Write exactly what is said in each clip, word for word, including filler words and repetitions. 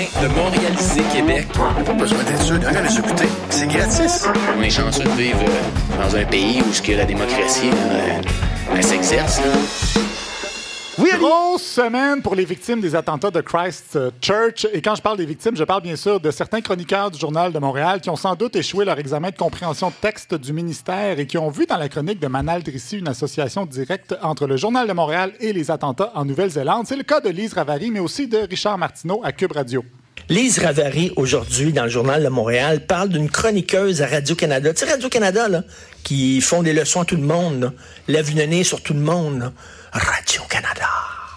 de Montréaliser Québec. On n'a pas besoin d'être sûr de rien les écouter. C'est gratis. On est chanceux de vivre dans un pays où ce que la démocratie là, elle s'exerce. Là. Oui, grosse semaine pour les victimes des attentats de Christchurch. Et quand je parle des victimes, je parle bien sûr de certains chroniqueurs du Journal de Montréal qui ont sans doute échoué leur examen de compréhension de texte du ministère et qui ont vu dans la chronique de Manal Drissi une association directe entre le Journal de Montréal et les attentats en Nouvelle-Zélande. C'est le cas de Lise Ravary, mais aussi de Richard Martineau à Cube Radio. Lise Ravary, aujourd'hui, dans le Journal de Montréal, parle d'une chroniqueuse à Radio-Canada. Tu sais, Radio-Canada, là, qui font des leçons à tout le monde, là, lève le nez sur tout le monde, là. Radio-Canada,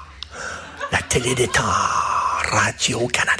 la télé d'État, Radio-Canada,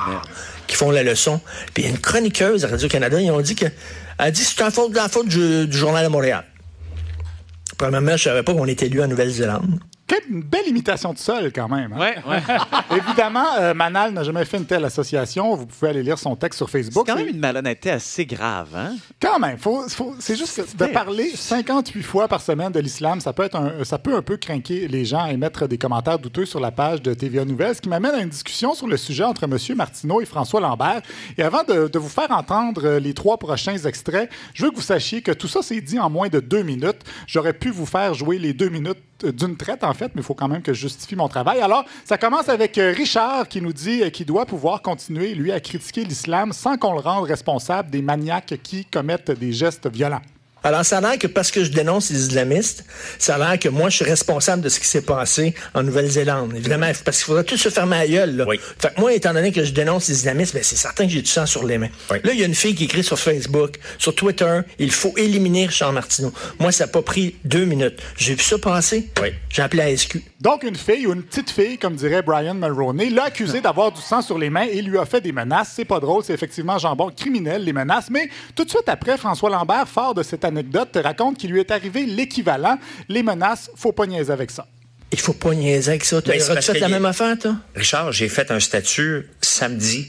qui font la leçon. Puis il y a une chroniqueuse à Radio-Canada, ils ont dit que, elle a dit que c'est la faute, la faute du, du Journal de Montréal. Premièrement, je ne savais pas qu'on était élu en Nouvelle-Zélande. Quelle belle imitation de sol, quand même. Hein? Ouais, ouais. Évidemment, euh, Manal n'a jamais fait une telle association. Vous pouvez aller lire son texte sur Facebook. C'est quand même une malhonnêteté assez grave, hein? Quand même. Faut, faut, c'est juste que de parler cinquante-huit fois par semaine de l'islam, ça peut être un, ça peut un peu craquer les gens et mettre des commentaires douteux sur la page de T V A Nouvelles, ce qui m'amène à une discussion sur le sujet entre M. Martineau et François Lambert. Et avant de, de vous faire entendre les trois prochains extraits, je veux que vous sachiez que tout ça s'est dit en moins de deux minutes. J'aurais pu vous faire jouer les deux minutes d'une traite, en fait, mais il faut quand même que je justifie mon travail. Alors, ça commence avec Richard qui nous dit qu'il doit pouvoir continuer, lui, à critiquer l'islam sans qu'on le rende responsable des maniaques qui commettent des gestes violents. Alors, ça a l'air que parce que je dénonce les islamistes, ça a l'air que moi, je suis responsable de ce qui s'est passé en Nouvelle-Zélande. Évidemment, parce qu'il faudrait tout se fermer à gueule, là. Oui. Fait que moi, étant donné que je dénonce les islamistes, ben, c'est certain que j'ai du sang sur les mains. Oui. Là, il y a une fille qui écrit sur Facebook, sur Twitter, il faut éliminer Richard Martineau. Moi, ça n'a pas pris deux minutes. J'ai vu ça passer. Oui. J'ai appelé la S Q. Donc, une fille ou une petite fille, comme dirait Brian Mulroney, l'a accusé d'avoir du sang sur les mains et lui a fait des menaces. C'est pas drôle, c'est effectivement jambon criminel, les menaces. Mais tout de suite après, François Lambert, fort de cette anecdote, te raconte qu'il lui est arrivé l'équivalent. Les menaces, faut pas niaiser avec ça. Il faut pas niaiser avec ça. Tu as fait la même affaire, toi? Richard, j'ai fait un statut samedi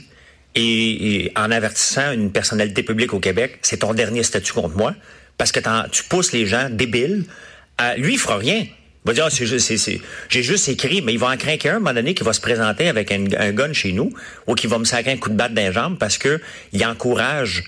et, et en avertissant une personnalité publique au Québec, c'est ton dernier statut contre moi, parce que tu pousses les gens débiles. À, lui, il fera rien. Il va dire, ah, c'est juste, c'est, c'est, j'ai juste écrit, mais il va en craquer un, à un moment donné, qui va se présenter avec un, un gun chez nous, ou qui va me sacrer un coup de batte dans les jambes, parce que il encourage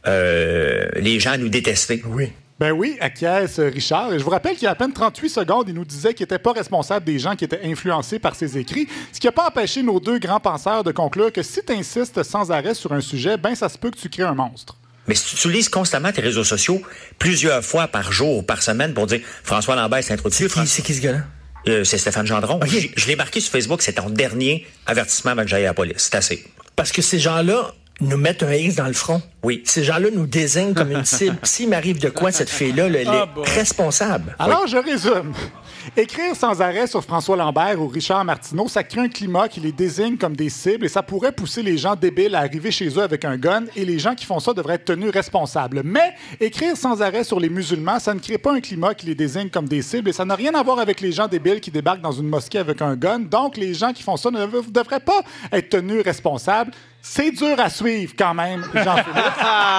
euh, les gens à nous détester. Oui. Ben oui, acquiesce Richard. Et je vous rappelle qu'il y a à peine trente-huit secondes, il nous disait qu'il n'était pas responsable des gens qui étaient influencés par ses écrits, ce qui n'a pas empêché nos deux grands penseurs de conclure que si tu insistes sans arrêt sur un sujet, ben ça se peut que tu crées un monstre. Mais si tu utilises constamment tes réseaux sociaux plusieurs fois par jour ou par semaine pour dire François Lambert s'est introduit. C'est qui, c'est qui ce gars-là? Euh, c'est Stéphane Gendron. Okay. Je, je l'ai marqué sur Facebook, c'est ton dernier avertissement avant que j'aille à la police. C'est assez. Parce que ces gens-là nous mettent un X dans le front. Oui. Ces gens-là nous désignent comme une cible. S'il m'arrive de quoi, cette fille-là, elle est ah bon. responsable. Alors, oui. je résume. Écrire sans arrêt sur François Lambert ou Richard Martineau, ça crée un climat qui les désigne comme des cibles et ça pourrait pousser les gens débiles à arriver chez eux avec un gun et les gens qui font ça devraient être tenus responsables. Mais écrire sans arrêt sur les musulmans, ça ne crée pas un climat qui les désigne comme des cibles et ça n'a rien à voir avec les gens débiles qui débarquent dans une mosquée avec un gun. Donc, les gens qui font ça ne devraient pas être tenus responsables. C'est dur à suivre quand même, Jean-Philippe.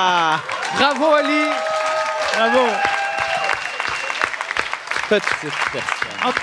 Bravo, Ali! Bravo! Petite personne.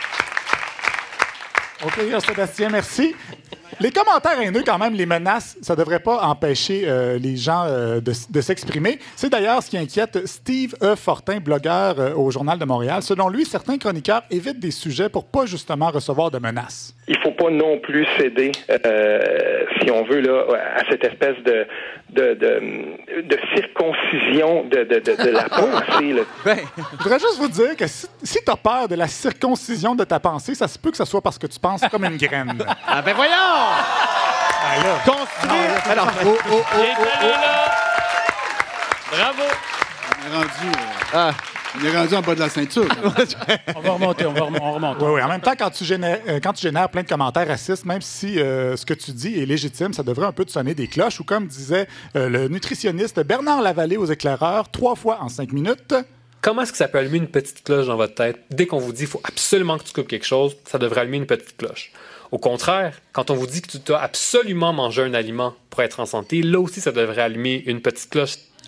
OK, Sébastien, merci. Les commentaires haineux, quand même, les menaces, ça ne devrait pas empêcher euh, les gens euh, de, de s'exprimer. C'est d'ailleurs ce qui inquiète Steve E. Fortin, blogueur euh, au Journal de Montréal. Selon lui, certains chroniqueurs évitent des sujets pour pas justement recevoir de menaces. Il ne faut pas non plus céder, euh, si on veut, là, à cette espèce de, de, de, de circoncision de, de, de, de la pensée. Là. Ben, je voudrais juste vous dire que si, si tu as peur de la circoncision de ta pensée, ça se peut que ce soit parce que tu penses comme une graine. Ah ben voyons! Ah, là. Construire! Ah, alors, oh, oh, oh, oh, oh. Bravo! On est rendu... Euh... Ah. On est rendu en bas de la ceinture. on va remonter, on va remonter. On remonte. Oui, oui. En même temps, quand tu génères, euh, quand tu génères plein de commentaires racistes, même si euh, ce que tu dis est légitime, ça devrait un peu te sonner des cloches. Ou comme disait euh, le nutritionniste Bernard Lavallée aux Éclaireurs, trois fois en cinq minutes. Comment est-ce que ça peut allumer une petite cloche dans votre tête? Dès qu'on vous dit qu'il faut absolument que tu coupes quelque chose, ça devrait allumer une petite cloche. Au contraire, quand on vous dit que tu dois absolument manger un aliment pour être en santé, là aussi, ça devrait allumer une petite cloche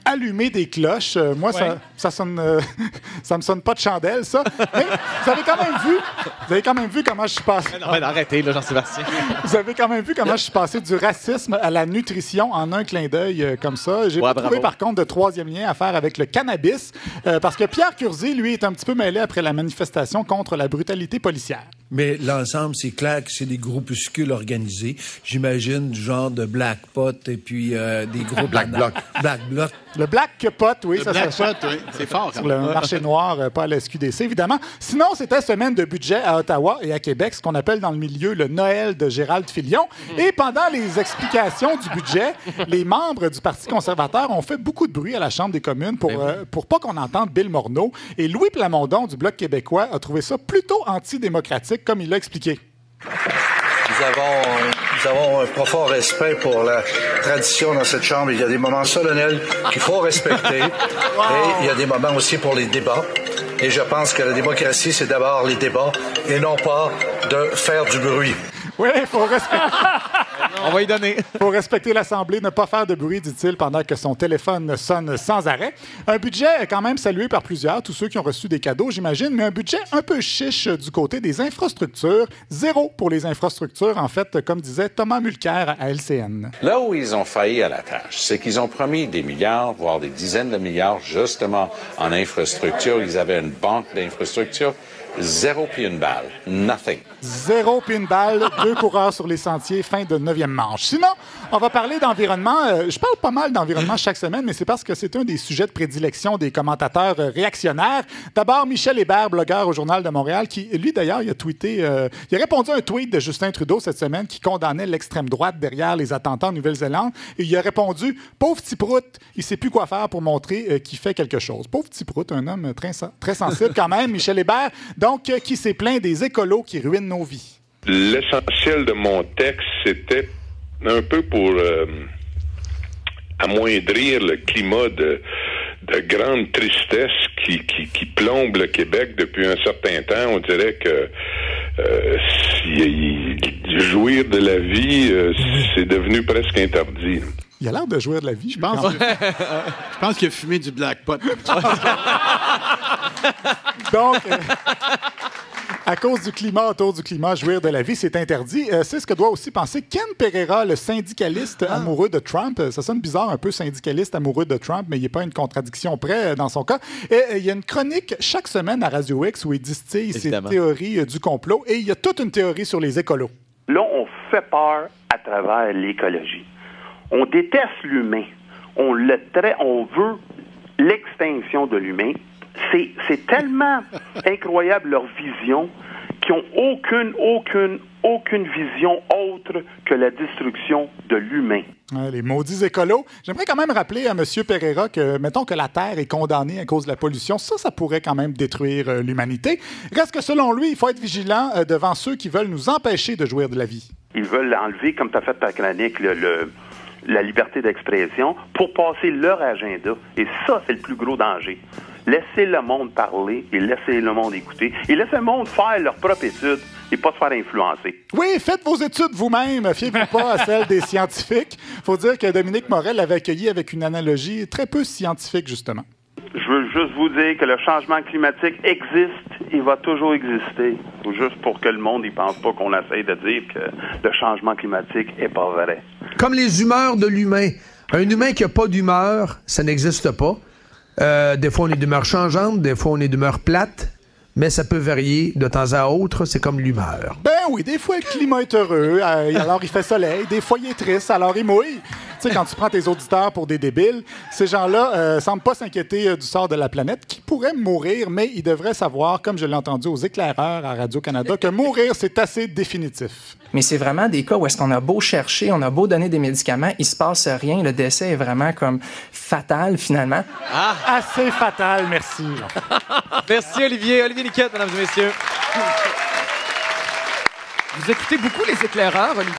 allumer des cloches. Euh, moi, Ouais. ça, ça sonne, euh, ça me sonne pas de chandelle, ça. Mais vous avez quand même vu, vous avez quand même vu comment je suis passé. Non, mais arrêtez, là, Jean-Sébastien. Vous avez quand même vu comment je suis passé du racisme à la nutrition en un clin d'œil euh, comme ça. J'ai Ouais, pas trouvé, bravo. par contre, de troisième lien à faire avec le cannabis, euh, parce que Pierre Curzi, lui, est un petit peu mêlé après la manifestation contre la brutalité policière. Mais l'ensemble, c'est clair que c'est des groupuscules organisés. J'imagine du genre de Black Pot et puis euh, des groupes... Black Bloc. Black Bloc. Le Black Pot, oui, Le ça Black s'achète Pot, oui, c'est fort. sur le marché noir, euh, pas à la S Q D C, évidemment. Sinon, c'était semaine de budget à Ottawa et à Québec, ce qu'on appelle dans le milieu le Noël de Gérald Filion. Et pendant les explications du budget, les membres du Parti conservateur ont fait beaucoup de bruit à la Chambre des communes pour, euh, pour pas qu'on entende Bill Morneau. Et Louis Plamondon du Bloc québécois a trouvé ça plutôt antidémocratique, comme il l'a expliqué. Nous avons, nous avons un profond respect pour la tradition dans cette Chambre. Il y a des moments solennels qu'il faut respecter. Wow. Et il y a des moments aussi pour les débats. Et je pense que la démocratie, c'est d'abord les débats et non pas de faire du bruit. Oui, il faut respecter. On va y donner. Il faut respecter l'Assemblée, ne pas faire de bruit, dit-il, pendant que son téléphone sonne sans arrêt. Un budget quand même salué par plusieurs, tous ceux qui ont reçu des cadeaux, j'imagine, mais un budget un peu chiche du côté des infrastructures. Zéro pour les infrastructures, en fait, comme disait Thomas Mulcair à L C N. Là où ils ont failli à la tâche, c'est qu'ils ont promis des milliards, voire des dizaines de milliards, justement, en infrastructure. Ils avaient une banque d'infrastructures. Zéro puis une balle. Nothing. Zéro puis une balle, deux coureurs sur les sentiers, fin de neuvième manche. Sinon, on va parler d'environnement. Euh, je parle pas mal d'environnement chaque semaine, mais c'est parce que c'est un des sujets de prédilection des commentateurs euh, réactionnaires. D'abord, Michel Hébert, blogueur au Journal de Montréal, qui, lui d'ailleurs, il a tweeté, euh, il a répondu à un tweet de Justin Trudeau cette semaine qui condamnait l'extrême droite derrière les attentats en Nouvelle-Zélande. Et il a répondu « Pauvre petit prout, il sait plus quoi faire pour montrer euh, qu'il fait quelque chose. » Pauvre petit prout, un homme très, très sensible quand même, Michel Hébert. Donc, euh, qui s'est plaint des écolos qui ruinent nos vies. L'essentiel de mon texte, c'était un peu pour euh, amoindrir le climat de, de grande tristesse qui, qui, qui plombe le Québec depuis un certain temps. On dirait que euh, si, y, jouir de la vie, euh, c'est devenu presque interdit. Il a l'air de jouir de la vie, je pense. Que, je pense qu'il a fumé du Black Pot. Donc... Euh, à cause du climat, autour du climat, jouir de la vie, c'est interdit. Euh, c'est ce que doit aussi penser Ken Pereira, le syndicaliste ah. amoureux de Trump. Ça sonne bizarre, un peu syndicaliste amoureux de Trump, mais il n'est pas une contradiction près dans son cas. Et euh, il y a une chronique chaque semaine à Radio X où il distille Évidemment. ses théories euh, du complot. Et il y a toute une théorie sur les écolos. Là, on fait peur à travers l'écologie. On déteste l'humain. On le trait, on veut l'extinction de l'humain. C'est, c'est tellement incroyable leur vision qu'ils n'ont aucune, aucune, aucune vision autre que la destruction de l'humain. Ouais, les maudits écolos. J'aimerais quand même rappeler à M. Pereira que, mettons que la Terre est condamnée à cause de la pollution, ça, ça pourrait quand même détruire euh, l'humanité. Reste que selon lui, il faut être vigilant euh, devant ceux qui veulent nous empêcher de jouir de la vie. Ils veulent enlever, comme tu as fait ta chronique, le... le la liberté d'expression, pour passer leur agenda. Et ça, c'est le plus gros danger. Laissez le monde parler et laissez le monde écouter. Et laissez le monde faire leur propre étude et pas se faire influencer. Oui, faites vos études vous-même. Fiez-vous pas à celles des scientifiques. Il faut dire que Dominique Morel l'avait accueilli avec une analogie très peu scientifique, justement. Je veux juste vous dire que le changement climatique existe et va toujours exister. Juste pour que le monde ne pense pas qu'on essaye de dire que le changement climatique est pas vrai. Comme les humeurs de l'humain. Un humain qui n'a pas d'humeur, ça n'existe pas. Euh, des fois, on est d'humeur changeante, des fois, on est d'humeur plate, mais ça peut varier de temps à autre. C'est comme l'humeur. Ben oui, des fois, le climat est heureux, euh, alors il fait soleil. Des fois, il est triste, alors il mouille. Tu sais, quand tu prends tes auditeurs pour des débiles, ces gens-là euh, semblent pas s'inquiéter euh, du sort de la planète, qui pourrait mourir, mais ils devraient savoir, comme je l'ai entendu aux éclaireurs à Radio-Canada, que mourir, c'est assez définitif. Mais c'est vraiment des cas où est-ce qu'on a beau chercher, on a beau donner des médicaments, il se passe rien. Le décès est vraiment comme fatal, finalement. Ah. Assez fatal, merci. Merci, Olivier. Olivier Niquette, mesdames et messieurs. Vous écoutez beaucoup les éclaireurs, Olivier?